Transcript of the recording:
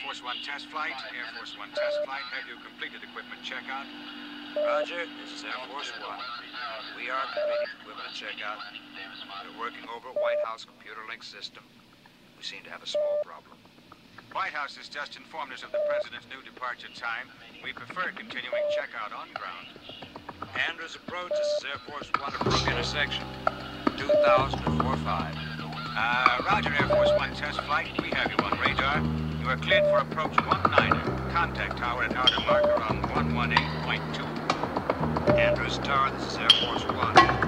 Force One test flight. Air Force One test flight. Have you completed equipment checkout? Roger, this is Air Force One. We are completing equipment checkout. We're working over White House computer link system. We seem to have a small problem. White House has just informed us of the President's new departure time. We prefer continuing checkout on ground. Andrews approach, this is Air Force One at Brook intersection. 2045. Roger, Air Force One test flight. We have you on radar. You are cleared for approach 19er. Contact tower at outer marker on 118.2. Andrews Tower, this is Air Force One.